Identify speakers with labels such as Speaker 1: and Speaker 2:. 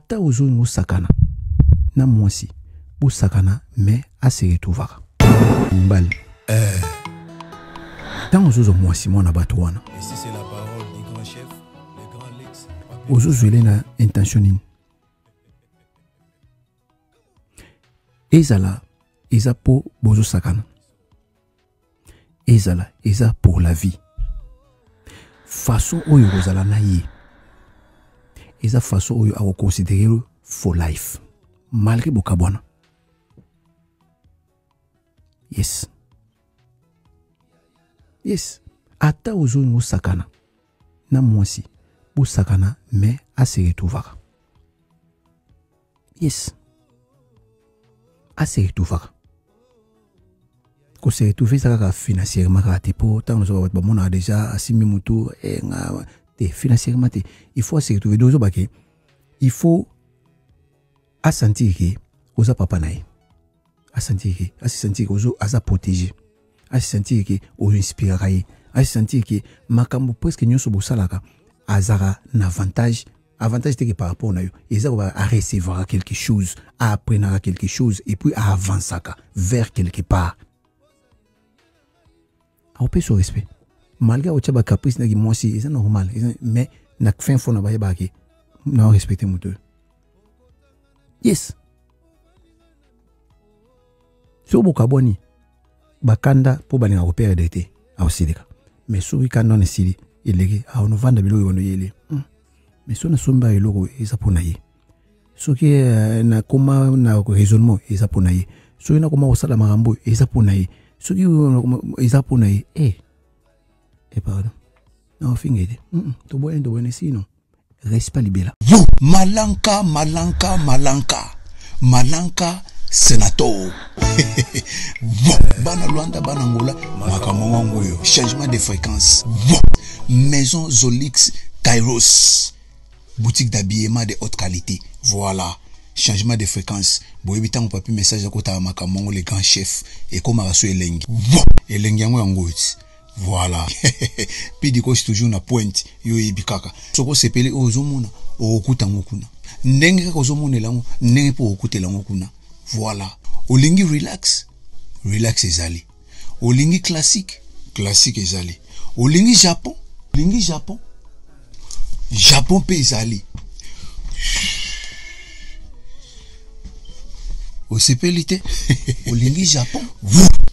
Speaker 1: ata ozo sakana na mwasi bu sakana mais asere tuvaka mbali tant ozo mwasi mona bato wana
Speaker 2: et si c'est la parole du grand chef le grand Lex
Speaker 1: ozo zwele na intention nini ezala eza po bozo sakana ezala eza pour la vie façon oyo kozala na ye eza façon oyo ako considérer for life malgré bokabwana yes ata ozo sakana na mwasi bo sakana mais asere tuvaka yes asere tuvaka ko se retrouver ça kaka financièrement kaka te po tant nous ba mona déjà asimi mutu nga te financièrement te il faut se retrouver dozo bake il faut a sentir que oza papa nae a sentir que ozo aza protéger a sentir que ozo inspire kai a sentir que makambo presque nyonso bosalaka azara na avantage te que par rapport na yo eza à recevoir quelque chose à apprendre quelque chose et puis à avancer vers quelque part. On peut se respect. Malgré au tchaba caprice na moi si c'est normal, mais na fin fond na ba yebaki na respecter moto. Yes. So bokaboni bakanda po balinga opérer d'été a aussi deka. Mais so wikanda na sili ilegi a on vanda bilo yono yele. Mais so na somba eloko eza pona ye. So ki na koma na raisonnement eza pona ye. So na koma osala marambo eza pona ye. Ce qui est pour nous, pardon. Non, fingé. Tu bois un sinon. Respect libéral.
Speaker 3: Vous, Malanka, sénateur. Bon, bana Luanda, bana Ngola, makamongo changement de fréquence. Bon, maison Zolix, Kairos, boutique d'habillement de haute qualité. Voilà. Changement de fréquence. Bon, évitant mon papier message à côté de Makamongo, le grand chef, et comme à ce Elengi. Bon, Elengi en goût. Voilà. Puis du coup, c'est toujours une pointe. Yo ebikaka. Soko sepele ozomuna, okuta ngokuna. Ndenge kozomune lango, ndenge po okute lango kuna. Voilà. Olingi relax, relax ezali. Olingi classique, classique ezali. Olingi Japon, Japon pe ezali. Au CPLT, au Lingi Japon, vous